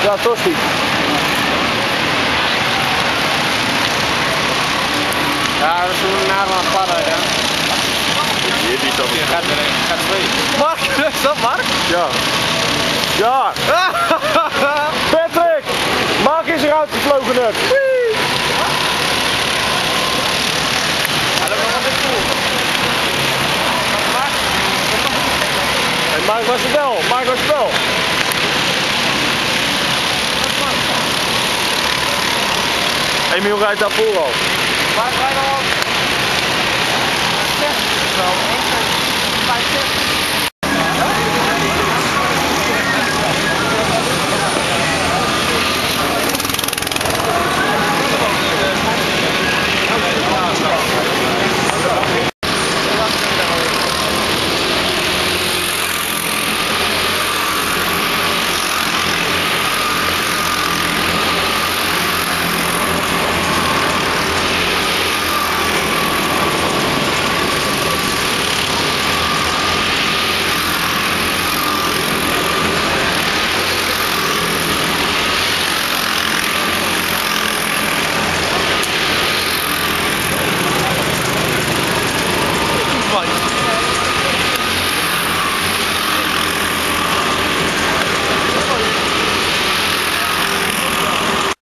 Ja, Tosti. Ja, dat is een naam aan padden, ja. Hier, die staat Je gaat er twee. Mark, is dat Mark? Ja. Ja. Patrick! Mark is eruit gevlogen net. Ja, dat was wel cool. Hey, Mark was het wel, Mark was het wel. Emiel rijdt daar voor al. Maar wij al 60 zo, 1, 2, 5, 6.